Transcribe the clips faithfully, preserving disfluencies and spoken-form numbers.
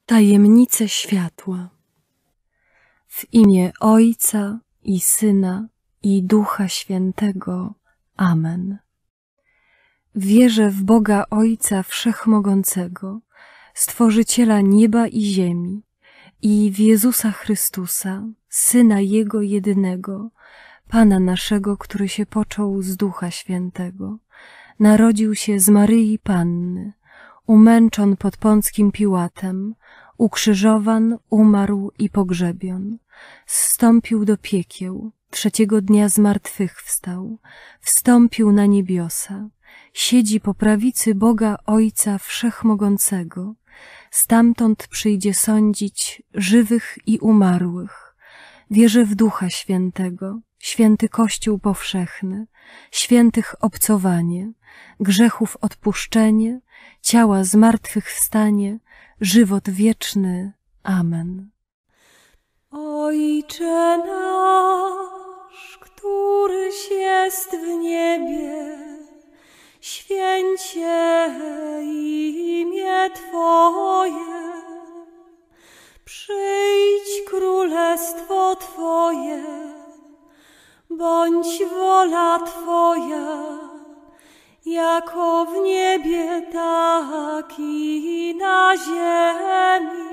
Tajemnice światła. W imię Ojca i Syna i Ducha Świętego. Amen. Wierzę w Boga Ojca Wszechmogącego, Stworzyciela nieba i ziemi, i w Jezusa Chrystusa, Syna Jego jedynego, Pana naszego, który się począł z Ducha Świętego, narodził się z Maryi Panny, umęczon pod Pąckim Piłatem, ukrzyżowan, umarł i pogrzebion, zstąpił do piekieł, trzeciego dnia zmartwychwstał, wstąpił na niebiosa, siedzi po prawicy Boga Ojca Wszechmogącego, stamtąd przyjdzie sądzić żywych i umarłych. Wierzę w Ducha Świętego, święty Kościół powszechny, świętych obcowanie, grzechów odpuszczenie, ciała zmartwychwstanie, żywot wieczny. Amen. Ojcze nasz, któryś jest w niebie, święć się imię Twoje, przyjdź królestwo Twoje, bądź wola Twoja, jako w niebie, tak i na ziemi.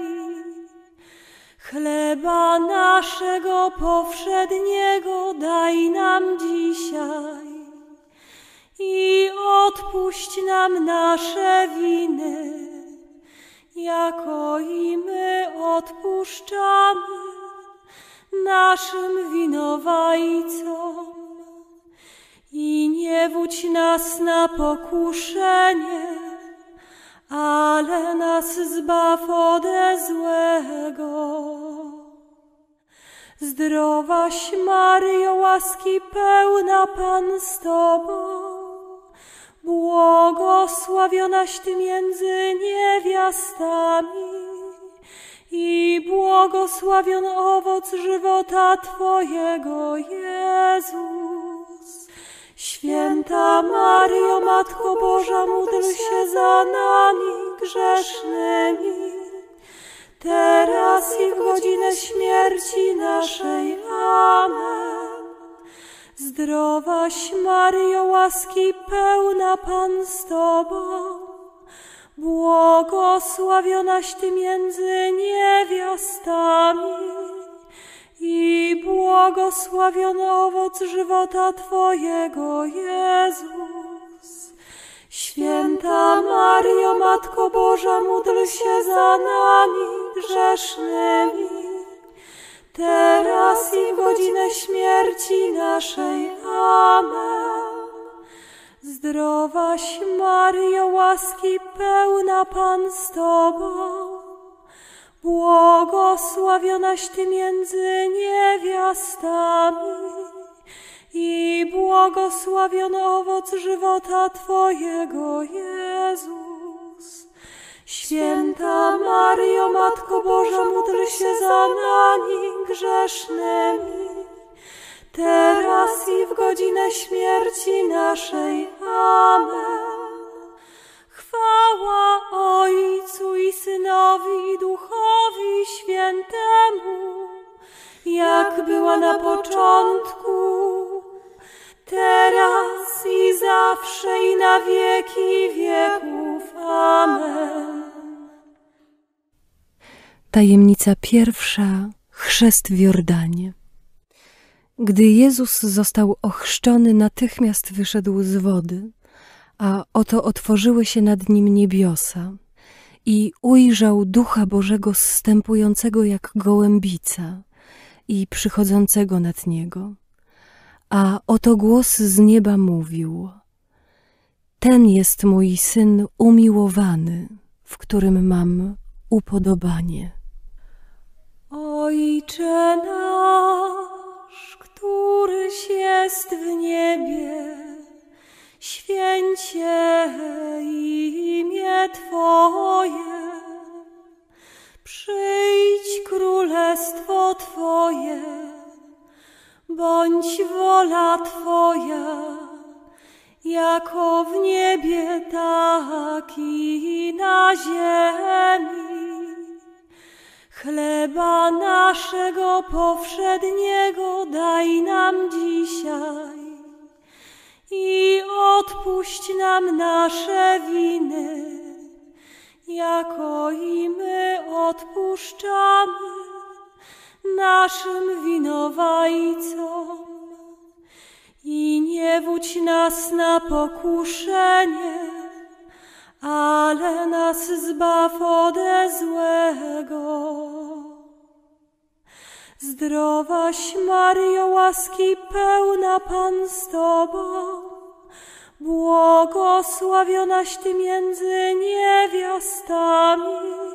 Chleba naszego powszedniego daj nam dzisiaj i odpuść nam nasze winy, jako i my odpuszczamy naszym winowajcom. I nie wódź nas na pokuszenie, ale nas zbaw ode złego. Zdrowaś Maryjo, łaski pełna, Pan z Tobą, błogosławionaś Ty między niewiastami i błogosławiony owoc żywota Twojego, Jezus. Święta Maryjo, Matko Boża, módl się za nami grzesznymi, teraz i w godzinę śmierci naszej. Amen. Zdrowaś Maryjo, łaski pełna, Pan z Tobą, błogosławionaś Ty między niewiastami i błogosławiony owoc żywota Twojego, Jezus. Święta Maryjo, Matko Boża, módl się za nami grzesznymi, teraz i w godzinę śmierci naszej. Amen. Zdrowaś Maryjo, łaski pełna, Pan z Tobą, błogosławionaś Ty między niewiastami i błogosławiony owoc żywota Twojego, Jezus. Święta Maryjo, Matko Boża, módl się za nami grzesznymi, teraz i w godzinę śmierci naszej. Amen. Chwała Ojcu i Synowi i Duchowi Świętemu, jak była na początku, teraz i zawsze i na wieki wieków. Amen. Tajemnica pierwsza. Chrzest w Jordanie. Gdy Jezus został ochrzczony, natychmiast wyszedł z wody, a oto otworzyły się nad nim niebiosa i ujrzał Ducha Bożego zstępującego jak gołębica i przychodzącego nad niego. A oto głos z nieba mówił: ten jest mój Syn umiłowany, w którym mam upodobanie. Ojcze nasz, któryś jest w niebie, święć się imię Twoje, przyjdź królestwo Twoje, bądź wola Twoja, jako w niebie, tak i na ziemi. Chleba naszego powszedniego daj nam dzisiaj i odpuść nam nasze winy, jako i my odpuszczamy naszym winowajcom. I nie wódź nas na pokuszenie, ale nas zbaw ode złego. Zdrowaś Maryjo, łaski pełna, Pan z Tobą, błogosławionaś Ty między niewiastami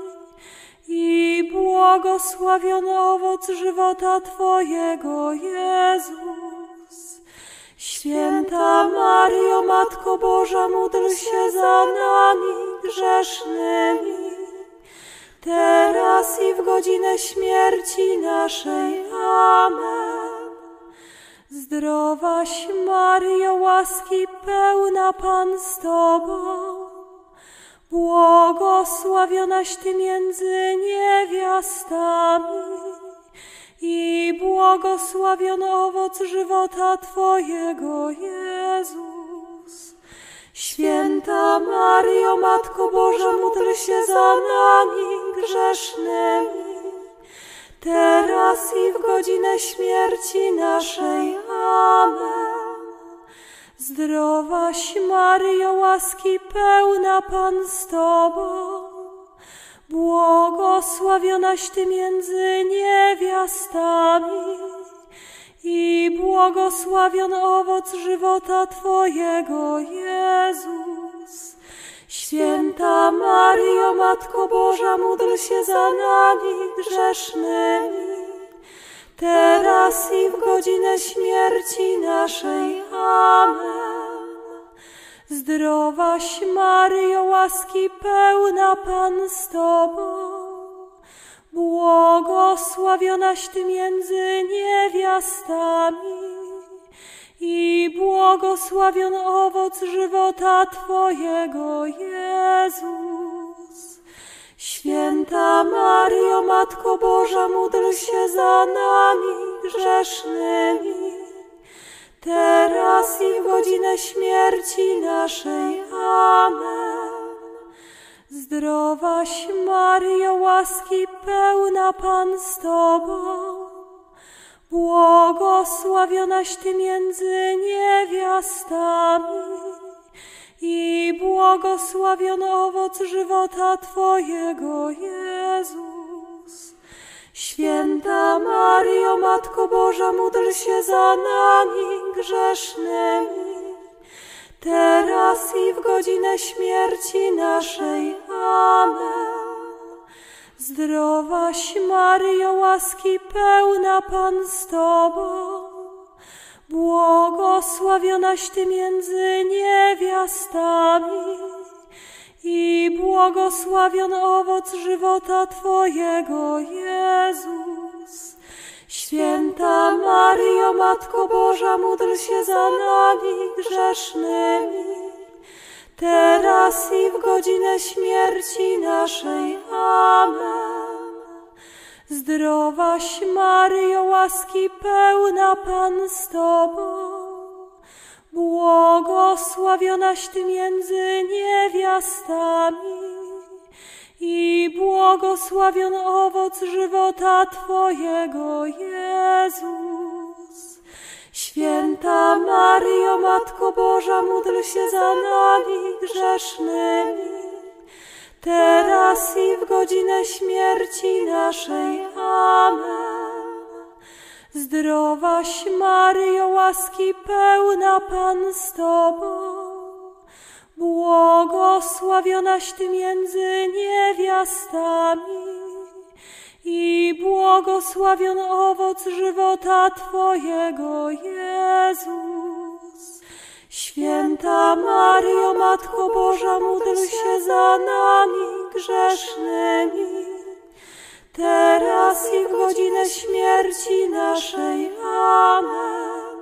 i błogosławiony owoc żywota Twojego, Jezus. Święta Maryjo, Matko Boża, módl się za nami grzesznymi, teraz i w godzinę śmierci naszej. Amen. Zdrowaś Maryjo, łaski pełna, Pan z Tobą, błogosławionaś Ty między niewiastami i błogosławiony owoc żywota Twojego, Jezus. Święta Maryjo, Matko Boża, módl się za nami grzesznymi, teraz i w godzinę śmierci naszej. Amen. Zdrowaś Maryjo, łaski pełna, Pan z Tobą, błogosławionaś Ty między niewiastami i błogosławiony owoc żywota Twojego, Jezus. Święta Maryjo, Matko Boża, módl się za nami grzesznymi, teraz i w godzinę śmierci naszej. Amen. Zdrowaś Maryjo, łaski pełna, Pan z Tobą, błogosławionaś Ty między niewiastami i błogosławiony owoc żywota Twojego, Jezus. Święta Maryjo, Matko Boża, módl się za nami grzesznymi, teraz i w godzinę śmierci naszej. Amen. Zdrowaś Maryjo, łaski pełna, Pan z Tobą, błogosławionaś Ty między niewiastami i błogosławiony owoc żywota Twojego, Jezus. Święta Maryjo, Matko Boża, módl się za nami grzesznymi, teraz i w godzinę śmierci naszej. Amen. Zdrowaś Maryjo, łaski pełna, Pan z Tobą, błogosławionaś Ty między niewiastami i błogosławiony owoc żywota Twojego, Jezus. Święta Maryjo, Matko Boża, módl się za nami grzesznymi, teraz i w godzinę śmierci naszej. Amen. Zdrowaś Maryjo, łaski pełna, Pan z Tobą, błogosławionaś Ty między niewiastami i błogosławiony owoc żywota Twojego, Jezus. Święta Maryjo, Matko Boża, módl się za nami grzesznymi, teraz i w godzinę śmierci naszej. Amen. Zdrowaś Maryjo, łaski pełna, Pan z Tobą, błogosławionaś Ty między niewiastami i błogosławiony owoc żywota Twojego, Jezus. Święta Maryjo, Matko Boża, módl się za nami grzesznymi, teraz i w godzinę śmierci naszej. Amen.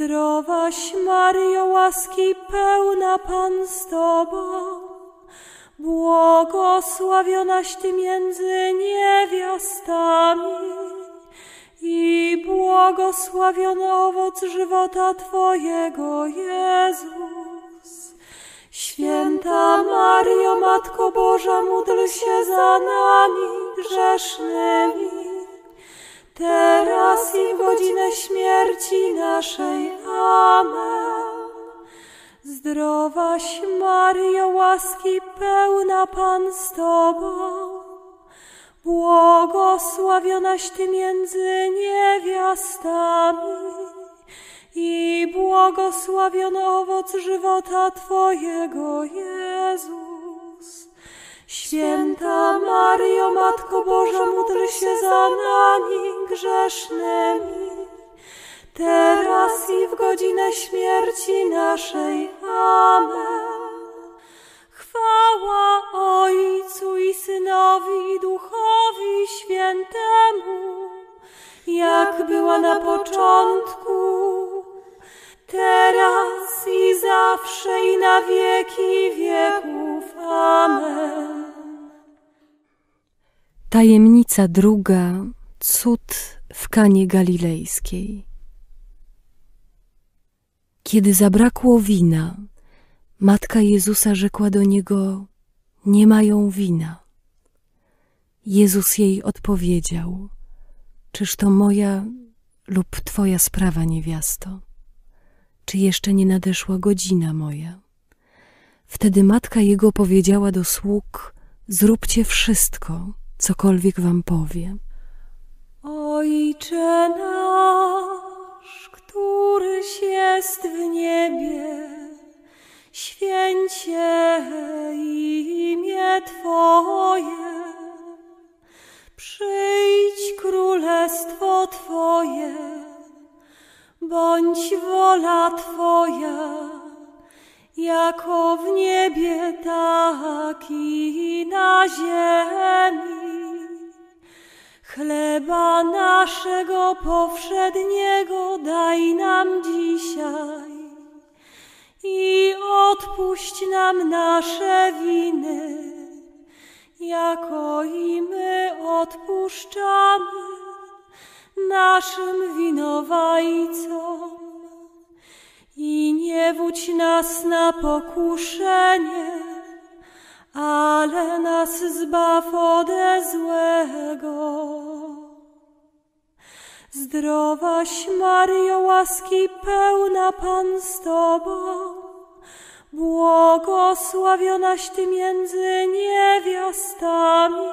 Zdrowaś Maryjo, łaski pełna, Pan z Tobą, Błogosławionaś Ty między niewiastami i błogosławiony owoc żywota Twojego, Jezus. Święta Maryjo, Matko Boża, módl się za nami grzesznymi, teraz i w godzinę śmierci naszej. Amen. Zdrowaś Maryjo, łaski pełna, Pan z Tobą, błogosławionaś Ty między niewiastami i błogosławiony owoc żywota Twojego, Jezus. Święta Maryjo, Matko Boża, módl się za nami grzesznymi, teraz i w godzinę śmierci naszej. Amen. Chwała Ojcu i Synowi i Duchowi Świętemu, jak była na początku, teraz i zawsze i na wieki wieków. Amen. Tajemnica druga. Cud w Kanie Galilejskiej. Kiedy zabrakło wina, matka Jezusa rzekła do Niego: nie mają wina. Jezus jej odpowiedział: czyż to moja lub Twoja sprawa, niewiasto? Czy jeszcze nie nadeszła godzina moja? Wtedy matka Jego powiedziała do sług: zróbcie wszystko, cokolwiek wam powie. Ojcze nasz, któryś jest w niebie, święć się imię Twoje. Przyjdź królestwo Twoje, bądź wola Twoja, jako w niebie, tak i na ziemi. Chleba naszego powszedniego daj nam dzisiaj i odpuść nam nasze winy, jako i my odpuszczamy naszym winowajcom. I nie wódź nas na pokuszenie, ale nas zbaw ode złego. Zdrowaś Maryjo, łaski pełna, Pan z Tobą, błogosławionaś Ty między niewiastami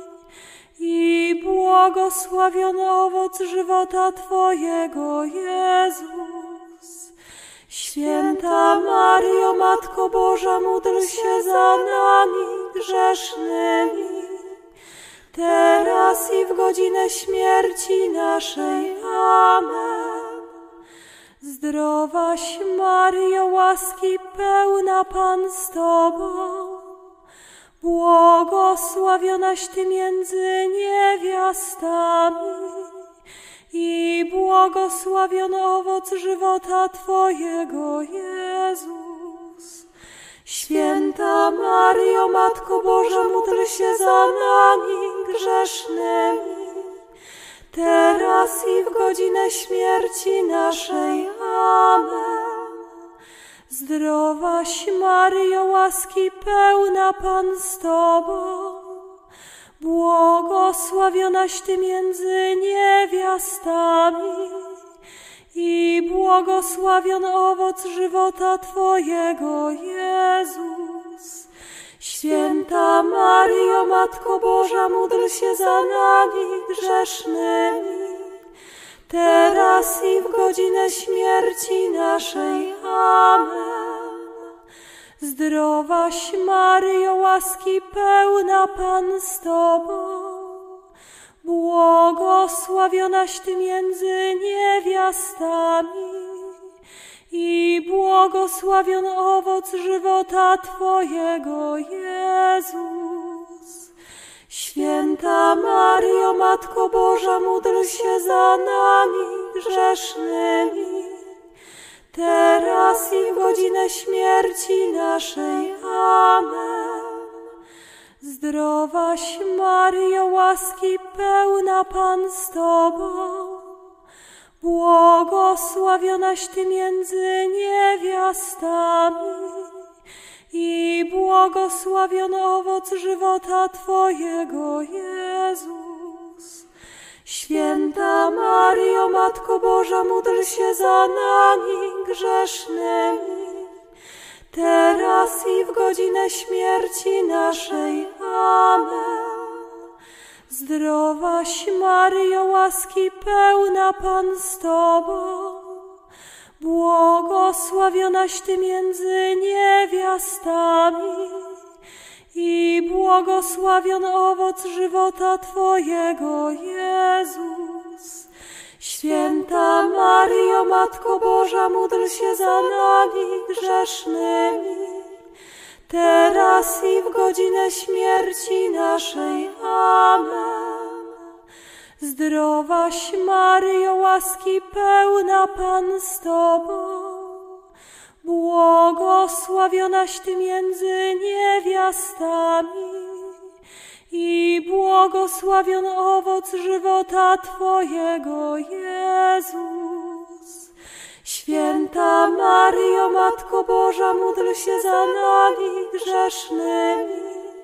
i błogosławiony owoc żywota Twojego, Jezus. Święta Maryjo, Matko Boża, módl się za nami grzesznymi, teraz i w godzinę śmierci naszej. Amen. Zdrowaś Maryjo, łaski pełna, Pan z Tobą, błogosławionaś Ty między niewiastami i błogosławiony owoc żywota Twojego, Jezus. Święta Maryjo, Matko Boża, módl się za nami grzesznymi, teraz i w godzinę śmierci naszej. Amen. Zdrowaś Maryjo, łaski pełna, Pan z Tobą, błogosławionaś Ty między niewiastami i błogosławiony owoc żywota Twojego, Jezus. Święta Maryjo, Matko Boża, módl się za nami grzesznymi, teraz i w godzinę śmierci naszej. Amen. Zdrowaś Maryjo, łaski pełna, Pan z Tobą, błogosławionaś Ty między niewiastami i błogosławiony owoc żywota Twojego, Jezus. Święta Maryjo, Matko Boża, módl się za nami grzesznymi, teraz i w godzinę śmierci naszej. Amen. Zdrowaś Maryjo, łaski pełna Pan z Tobą, błogosławionaś Ty między niewiastami i błogosławiony owoc żywota Twojego, Jezus. Święta Maryjo, Matko Boża, módl się za nami grzesznymi, teraz i w godzinę śmierci naszej. Amen. Zdrowaś Maryjo, łaski pełna Pan z Tobą, błogosławionaś Ty między niewiastami i błogosławiony owoc żywota Twojego, Jezus. Święta Maryjo, Matko Boża, módl się za nami grzesznymi, teraz i w godzinę śmierci naszej. Amen. Zdrowaś Maryjo, łaski pełna Pan z Tobą, błogosławionaś Ty między niewiastami i błogosławiony owoc żywota Twojego, Jezus. Święta Maryjo, Matko Boża, módl się za nami grzesznymi,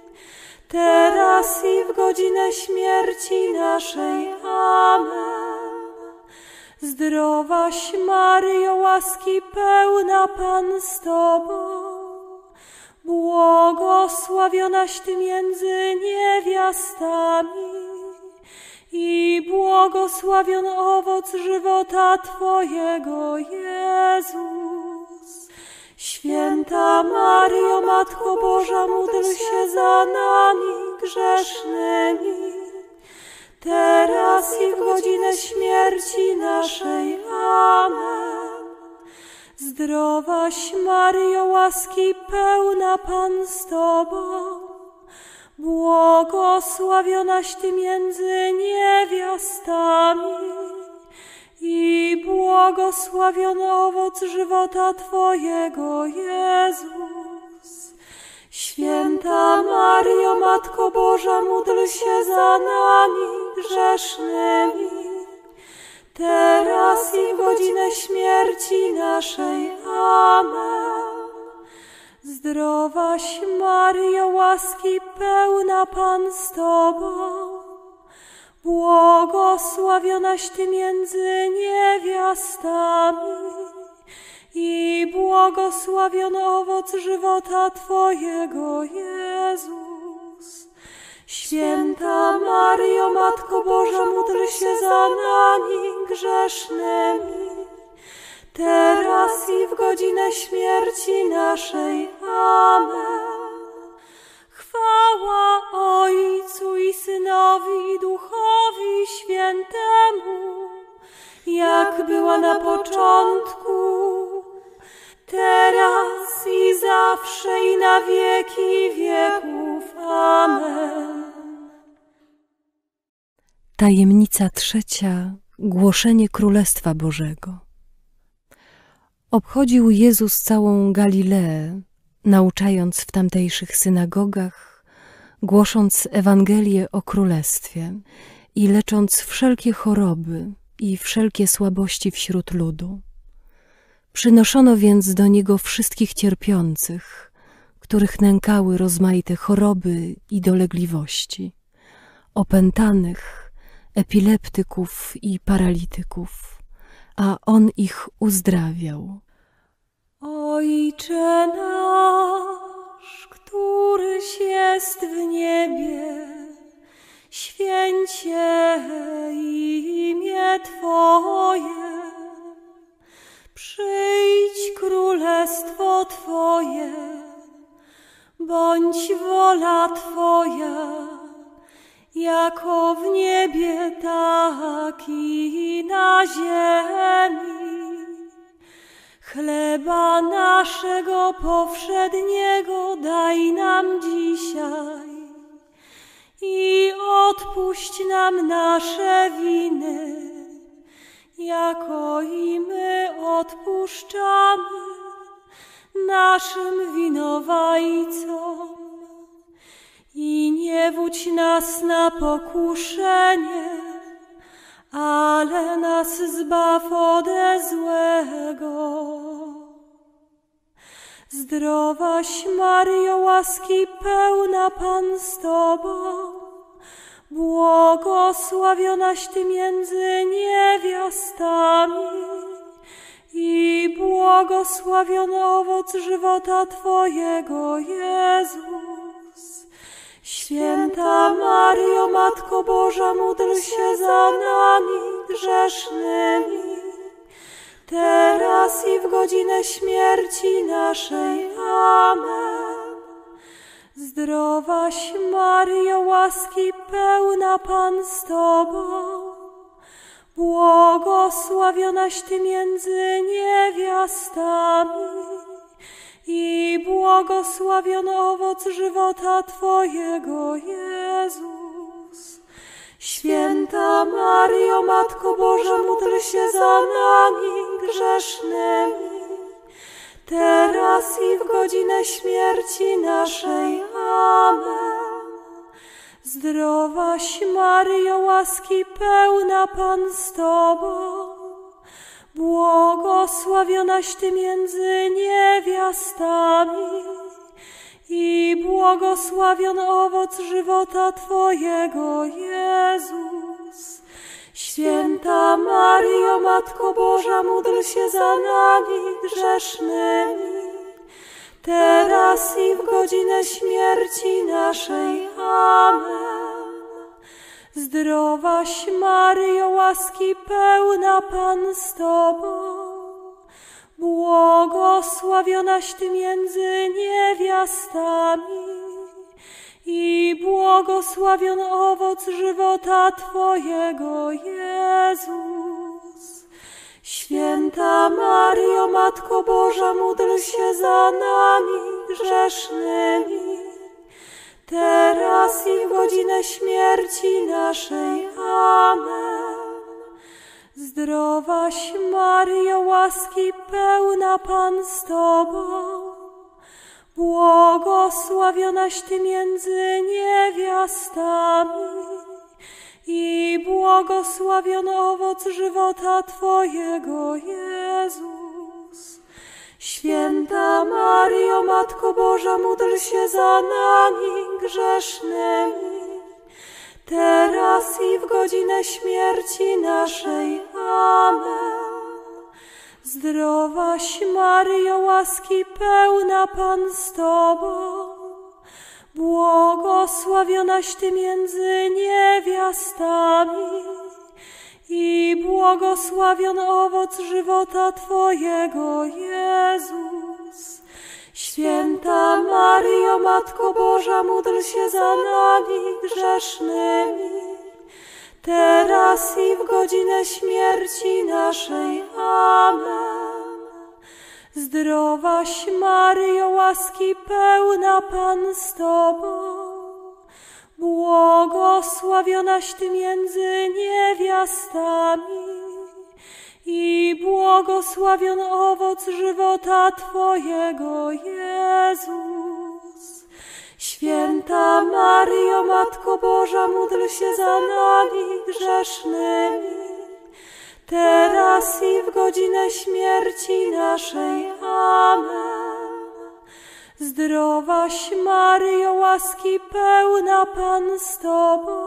teraz i w godzinę śmierci naszej. Amen. Zdrowaś Maryjo, łaski pełna Pan z Tobą, błogosławionaś Ty między niewiastami i błogosławiony owoc żywota Twojego, Jezus. Święta Maryjo, Matko Boża, módl się za nami grzesznymi, teraz i w godzinę śmierci naszej. Amen. Zdrowaś Maryjo, łaski pełna Pan z Tobą, błogosławionaś Ty między niewiastami i błogosławiony owoc żywota Twojego, Jezus. Święta Maryjo, Matko Boża, módl się za nami grzesznymi, teraz i w godzinę śmierci naszej. Amen. Zdrowaś Maryjo, łaski pełna Pan z Tobą, błogosławionaś Ty między niewiastami i błogosławiony owoc żywota Twojego, Jezus. Święta Maryjo, Matko Boża, módl się za nami grzesznymi, teraz i w godzinę śmierci naszej. Amen. Chwała Ojcu i Synowi i Duchowi Świętemu, jak była na początku, teraz i zawsze i na wieki wieków. Amen. Tajemnica trzecia. Głoszenie Królestwa Bożego. Obchodził Jezus całą Galileę, nauczając w tamtejszych synagogach, głosząc Ewangelię o Królestwie i lecząc wszelkie choroby i wszelkie słabości wśród ludu. Przynoszono więc do Niego wszystkich cierpiących, których nękały rozmaite choroby i dolegliwości, opętanych, epileptyków i paralityków, a On ich uzdrawiał. Ojcze nasz, któryś jest w niebie, święć się imię Twoje. Przyjdź królestwo Twoje, bądź wola Twoja, jako w niebie, tak i na ziemi. Chleba naszego powszedniego daj nam dzisiaj i odpuść nam nasze winy, jako i my odpuszczamy naszym winowajcom. I nie wódź nas na pokuszenie, ale nas zbaw ode złego. Zdrowaś Maryjo, łaski pełna, Pan z Tobą, błogosławionaś Ty między niewiastami i błogosławiony owoc żywota Twojego, Jezus. Święta Maryjo, Matko Boża, módl się za nami grzesznymi, teraz i w godzinę śmierci naszej. Amen. Zdrowaś Maryjo, łaski pełna, Pan z Tobą, błogosławionaś Ty między niewiastami i błogosławiony owoc żywota Twojego, Jezus. Święta Maryjo, Matko Boża, módl się za nami grzesznymi, teraz i w godzinę śmierci naszej. Amen. Zdrowaś Maryjo, łaski pełna, Pan z Tobą, błogosławionaś Ty między niewiastami i błogosławiony owoc żywota Twojego, Jezus. Święta Maryjo, Matko Boża, módl się za nami grzesznymi, teraz i w godzinę śmierci naszej. Amen. Zdrowaś Maryjo, łaski pełna, Pan z Tobą, błogosławionaś Ty między niewiastami i błogosławiony owoc żywota Twojego, Jezus. Święta Maryjo, Matko Boża, módl się za nami grzesznymi, teraz i w godzinę śmierci naszej. Amen. Zdrowaś Maryjo, łaski pełna, Pan z Tobą, błogosławionaś Ty między niewiastami i błogosławiony owoc żywota Twojego, Jezus. Święta Maryjo, Matko Boża, módl się za nami grzesznymi, teraz i w godzinę śmierci naszej. Amen. Zdrowaś Maryjo, łaski pełna, Pan z Tobą, błogosławionaś Ty między niewiastami i błogosławiony owoc żywota Twojego, Jezus. Święta Maryjo, Matko Boża, módl się za nami grzesznymi, teraz i w godzinę śmierci naszej. Amen. Zdrowaś Maryjo, łaski pełna, Pan z Tobą, błogosławionaś Ty między niewiastami i błogosławiony owoc żywota Twojego, Jezus. Święta Maryjo, Matko Boża, módl się za nami grzesznymi, teraz i w godzinę śmierci naszej. Amen. Zdrowaś Maryjo, łaski pełna, Pan z Tobą,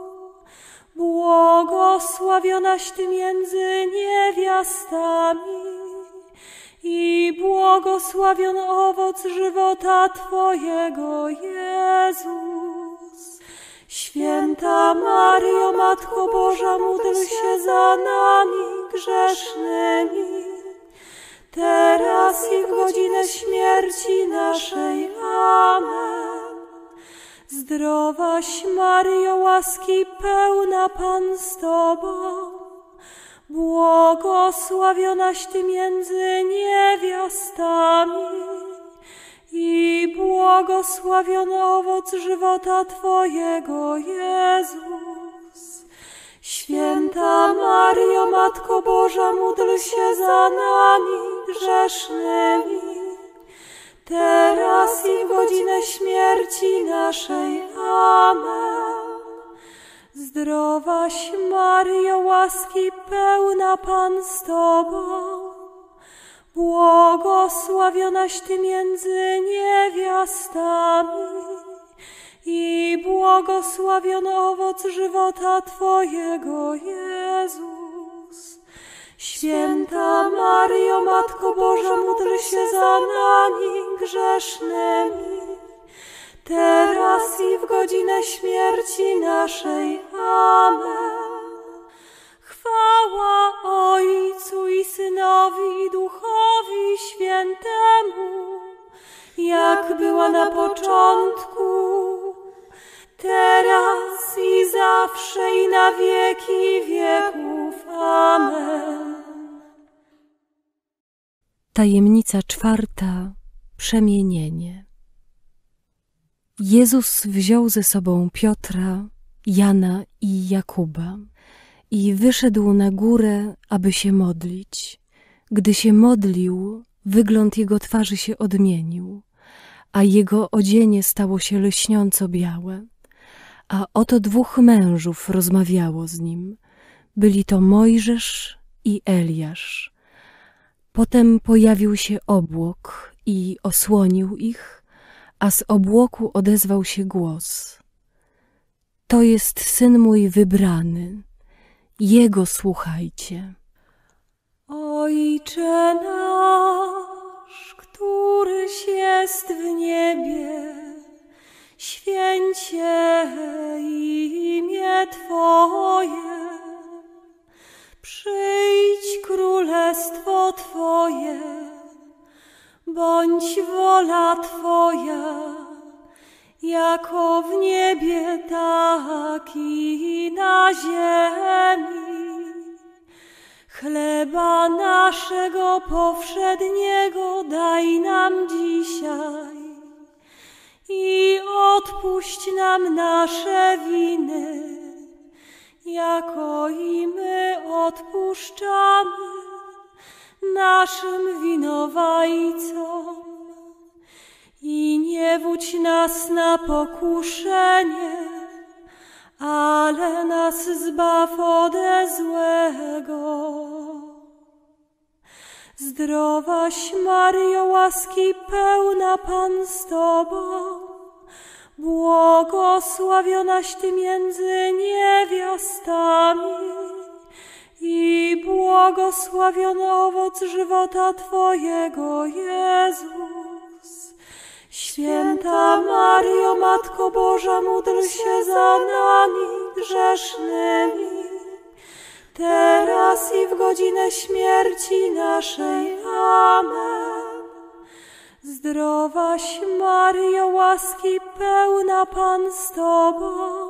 błogosławionaś Ty między niewiastami i błogosławiony owoc żywota Twojego, Jezus. Święta Maryjo, Matko Boża, módl się za nami grzesznymi, teraz i w godzinę śmierci naszej. Amen. Zdrowaś Maryjo, łaski pełna, Pan z Tobą, błogosławionaś Ty między niewiastami i błogosławiony owoc żywota Twojego, Jezus. Święta Maryjo, Matko Boża, módl się za nami grzesznymi, teraz i w godzinę śmierci naszej. Amen. Zdrowaś Maryjo, łaski pełna, Pan z Tobą, błogosławionaś Ty między niewiastami i błogosławiony owoc żywota Twojego, Jezus. Święta Maryjo, Matko Boża, módl się za nami grzesznymi, teraz i w godzinę śmierci naszej. Amen. Chwała Ojcu i Synowi i Duchowi Świętemu, jak była na początku, teraz i zawsze i na wieki wieków. Amen. Tajemnica czwarta. Przemienienie. Jezus wziął ze sobą Piotra, Jana i Jakuba i wyszedł na górę, aby się modlić. Gdy się modlił, wygląd jego twarzy się odmienił, a jego odzienie stało się lśniąco białe. A oto dwóch mężów rozmawiało z nim. Byli to Mojżesz i Eliasz. Potem pojawił się obłok i osłonił ich, a z obłoku odezwał się głos. To jest Syn mój wybrany, Jego słuchajcie. Ojcze nasz, któryś jest w niebie, święć się imię Twoje. Przyjdź królestwo Twoje, bądź wola Twoja, jako w niebie, tak i na ziemi. Chleba naszego powszedniego daj nam dzisiaj i odpuść nam nasze winy, jako i my odpuszczamy naszym winowajcom. I nie wódź nas na pokuszenie, ale nas zbaw ode złego. Zdrowaś Maryjo, łaski pełna, Pan z Tobą, błogosławionaś Ty między niewiastami i błogosławiony owoc żywota Twojego, Jezus. Święta Maryjo, Matko Boża, módl się za nami grzesznymi, teraz i w godzinę śmierci naszej. Amen. Zdrowaś Maryjo, łaski pełna, Pan z Tobą,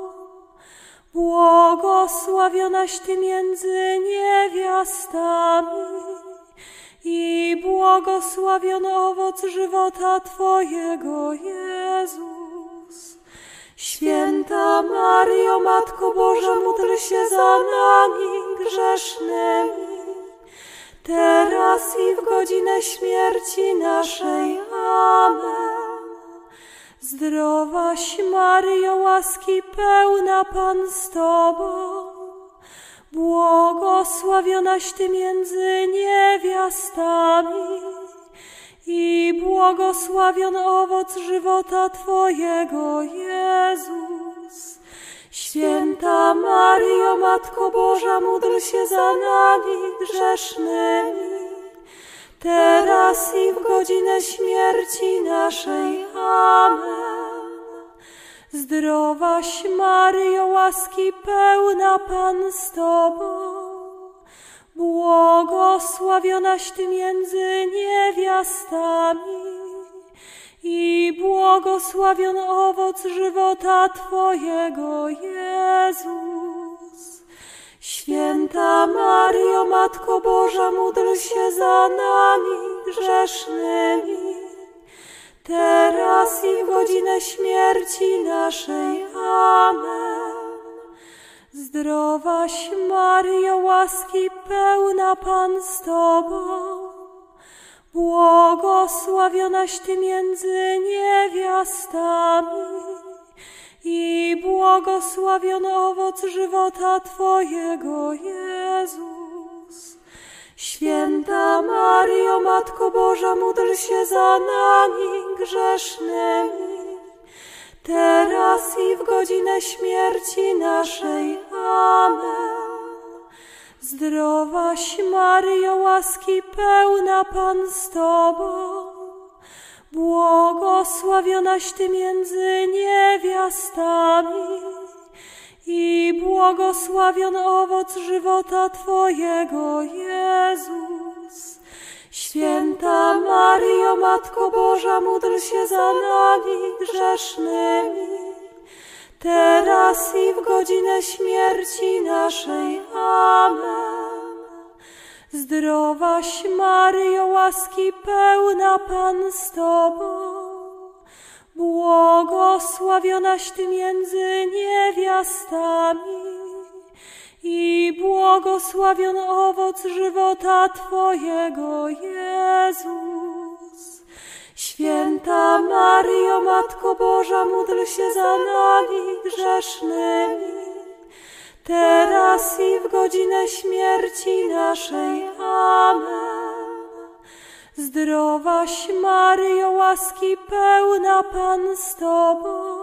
błogosławionaś Ty między niewiastami i błogosławiony owoc żywota Twojego, Jezus. Święta Maryjo, Matko Boża, módl się za nami grzesznymi, teraz i w godzinę śmierci naszej. Amen. Zdrowaś Maryjo, łaski pełna, Pan z Tobą, błogosławionaś Ty między niewiastami i błogosławiony owoc żywota Twojego, Jezus. Święta Maryjo, Matko Boża, módl się za nami grzesznymi, teraz i w godzinę śmierci naszej. Amen. Zdrowaś Maryjo, łaski pełna, Pan z Tobą, błogosławionaś Ty między niewiastami i błogosławiony owoc żywota Twojego, Jezus. Święta Maryjo, Matko Boża, módl się za nami grzesznymi, teraz i w godzinę śmierci naszej. Amen. Zdrowaś Maryjo, łaski pełna, Pan z Tobą, Błogosławionaś Ty między niewiastami i błogosławiony owoc żywota Twojego, Jezus. Święta Maryjo, Matko Boża, módl się za nami grzesznymi, teraz i w godzinę śmierci naszej. Amen. Zdrowaś Maryjo, łaski pełna, Pan z Tobą, błogosławionaś Ty między niewiastami i błogosławiony owoc żywota Twojego, Jezus. Święta Maryjo, Matko Boża, módl się za nami grzesznymi, teraz i w godzinę śmierci naszej. Amen. Zdrowaś Maryjo, łaski pełna, Pan z Tobą, błogosławionaś Ty między niewiastami i błogosławiony owoc żywota Twojego, Jezus. Święta Maryjo, Matko Boża, módl się za nami grzesznymi, teraz i w godzinę śmierci naszej. Amen. Zdrowaś Maryjo, łaski pełna, Pan z Tobą,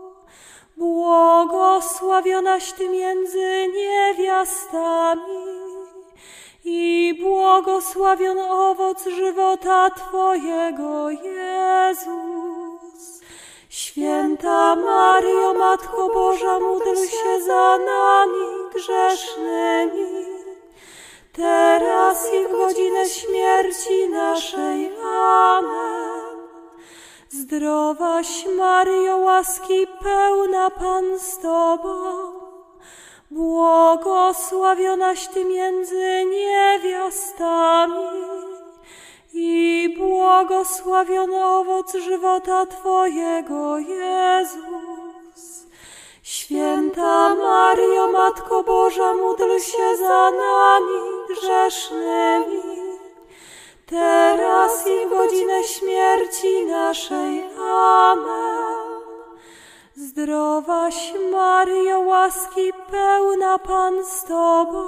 błogosławionaś Ty między niewiastami i błogosławiony owoc żywota Twojego, Jezus. Święta Maryjo, Matko Boża, módl się za nami grzesznymi, teraz i w godzinę śmierci naszej. Amen. Zdrowaś Maryjo, łaski pełna, Pan z Tobą, błogosławionaś Ty między niewiastami i błogosławiony owoc żywota Twojego, Jezus. Święta Maryjo, Matko Boża, módl się za nami grzesznymi, teraz i w godzinę śmierci naszej. Amen. Zdrowaś Maryjo, łaski pełna, Pan z Tobą,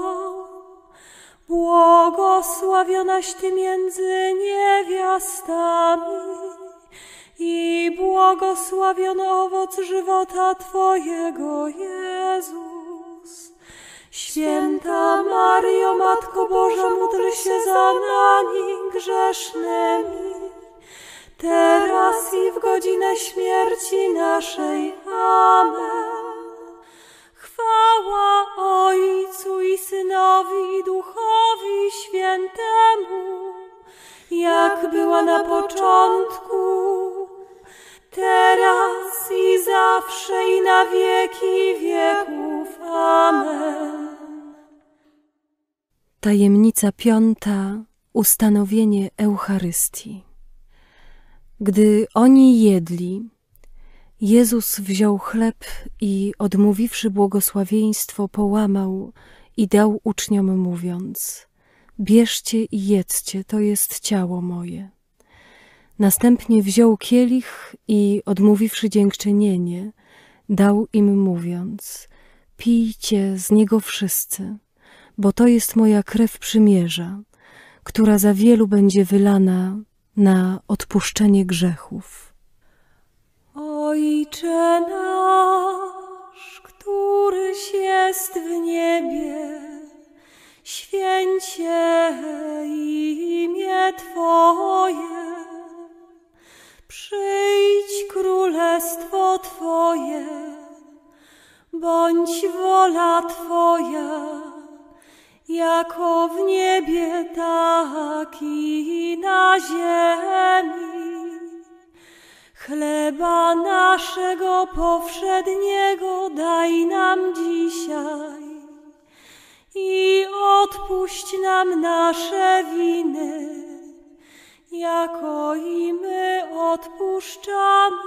błogosławionaś Ty między niewiastami i błogosławiony owoc żywota Twojego, Jezus. Święta Maryjo, Matko Boża, módl się za nami grzesznymi, teraz i w godzinę śmierci naszej. Amen. Chwała Ojcu i Synowi i Duchowi Świętemu, jak była na początku, teraz i zawsze i na wieki wieków. Amen. Tajemnica piąta. Ustanowienie Eucharystii. Gdy oni jedli, Jezus wziął chleb i odmówiwszy błogosławieństwo, połamał i dał uczniom, mówiąc: bierzcie i jedzcie, to jest ciało moje. Następnie wziął kielich i odmówiwszy dziękczynienie, dał im, mówiąc: pijcie z niego wszyscy, bo to jest moja krew przymierza, która za wielu będzie wylana na odpuszczenie grzechów. Ojcze nasz, któryś jest w niebie, święć się imię Twoje. Przyjdź królestwo Twoje, bądź wola Twoja, jako w niebie, tak i na ziemi. Chleba naszego powszedniego daj nam dzisiaj i odpuść nam nasze winy, jako i my odpuszczamy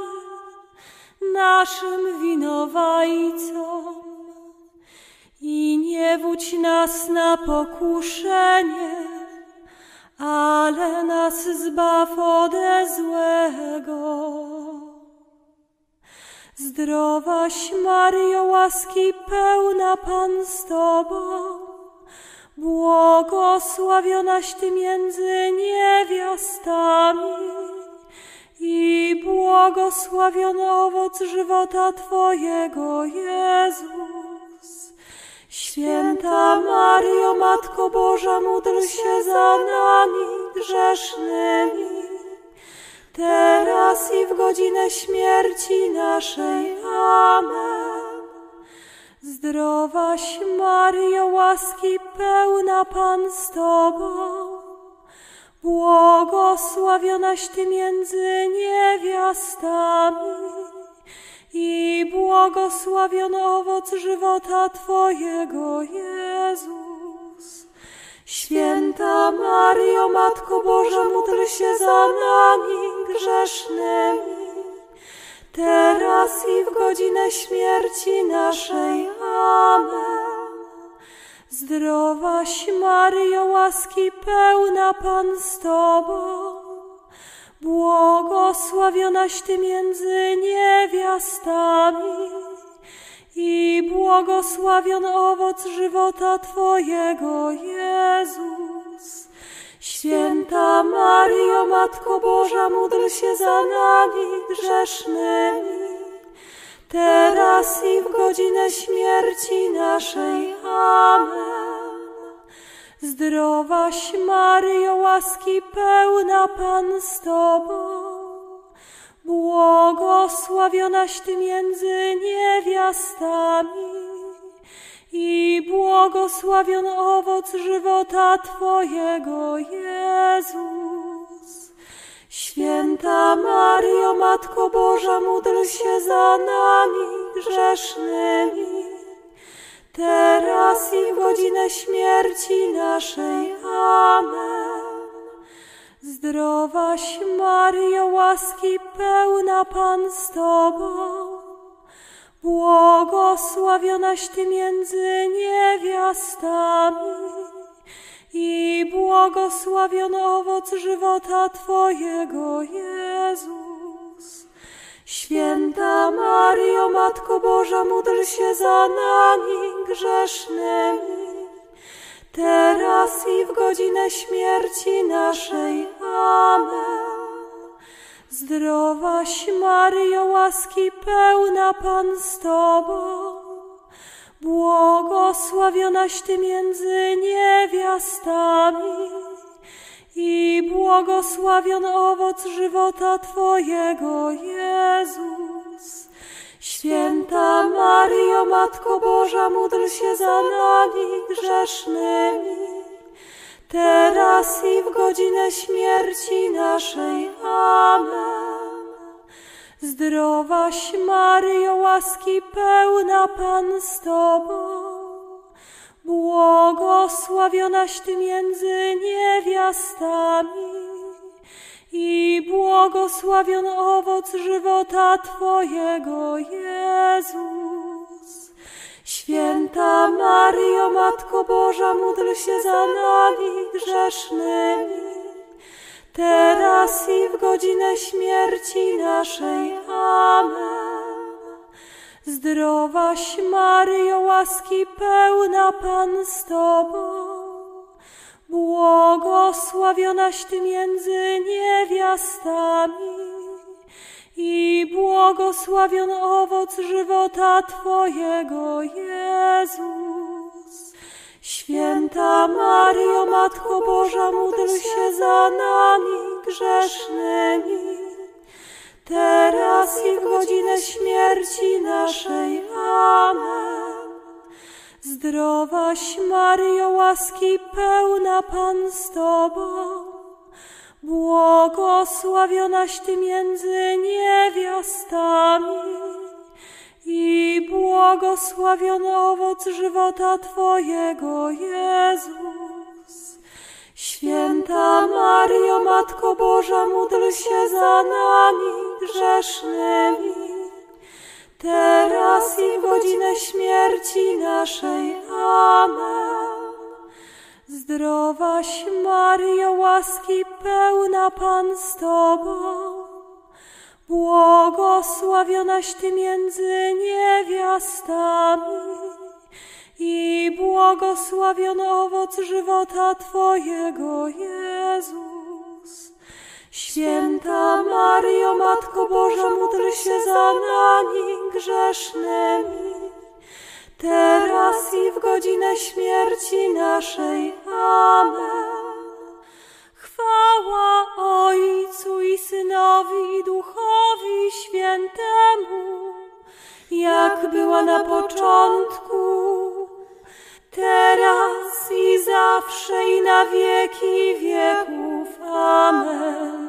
naszym winowajcom. I nie wódź nas na pokuszenie, ale nas zbaw ode złego. Zdrowaś Maryjo, łaski pełna, Pan z Tobą, błogosławionaś Ty między niewiastami i błogosławiony owoc żywota Twojego, Jezus. Święta Maryjo, Matko Boża, módl się za nami grzesznymi, teraz i w godzinę śmierci naszej. Amen. Zdrowaś Maryjo, łaski pełna, Pan z Tobą, błogosławionaś Ty między niewiastami i błogosławiony owoc żywota Twojego, Jezus. Święta Maryjo, Matko Boża, módl się za nami grzesznymi, teraz i w godzinę śmierci naszej. Amen. Zdrowaś Maryjo, łaski pełna, Pan z Tobą, błogosławionaś Ty między niewiastami i błogosławiony owoc żywota Twojego, Jezus. Święta Maryjo, Matko Boża, módl się za nami grzesznymi, teraz i w godzinę śmierci naszej. Amen. Zdrowaś Maryjo, łaski pełna, Pan z Tobą, błogosławionaś Ty między niewiastami i błogosławiony owoc żywota Twojego, Jezus. Święta Maryjo, Matko Boża, módl się za nami grzesznymi, teraz i w godzinę śmierci naszej. Amen. Zdrowaś Maryjo, łaski pełna, Pan z Tobą, błogosławionaś Ty między niewiastami i błogosławiony owoc żywota Twojego, Jezus. Święta Maryjo, Matko Boża, módl się za nami grzesznymi, teraz i w godzinę śmierci naszej. Amen. Zdrowaś Maryjo, łaski pełna, Pan z Tobą, błogosławionaś Ty między niewiastami i błogosławiony owoc żywota Twojego, Jezus. Święta Maryjo, Matko Boża, módl się za nami grzesznymi, teraz i w godzinę śmierci naszej. Amen. Zdrowaś Maryjo, łaski pełna, Pan z Tobą, błogosławionaś Ty między niewiastami i błogosławiony owoc żywota Twojego, Jezus. Święta Maryjo, Matko Boża, módl się za nami grzesznymi, teraz i w godzinę śmierci naszej. Amen. Zdrowaś Maryjo, łaski pełna, Pan z Tobą, błogosławionaś Ty między niewiastami i błogosławiony owoc żywota Twojego, Jezus. Święta Maryjo, Matko Boża, módl się za nami grzesznymi, teraz i w godzinę śmierci naszej. Amen. Zdrowaś Maryjo, łaski pełna, Pan z Tobą, błogosławionaś Ty między niewiastami i błogosławiony owoc żywota Twojego, Jezus. Święta Maryjo, Matko Boża, módl się za nami grzesznymi, teraz i w godzinę śmierci naszej. Amen. Zdrowaś Maryjo, łaski pełna Pan z Tobą, błogosławionaś Ty między niewiastami i błogosławiony owoc żywota Twojego, Jezus. Święta Maryjo, Matko Boża, módl się za nami grzesznymi, teraz i w godzinę śmierci naszej. Amen. Chwała Ojcu i Synowi i Duchowi Świętemu, jak była na początku, teraz i zawsze i na wieki wieków. Amen.